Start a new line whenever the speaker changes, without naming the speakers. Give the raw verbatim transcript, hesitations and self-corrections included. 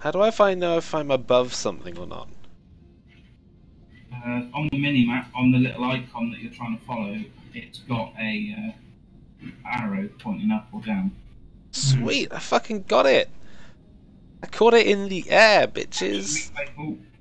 How do I find know if I'm above something or not?
Uh, on the mini map, on the little icon that you're trying to follow, it's got a uh, arrow pointing up or down.
Sweet, I fucking got it! I caught it in the air, bitches!
Oh,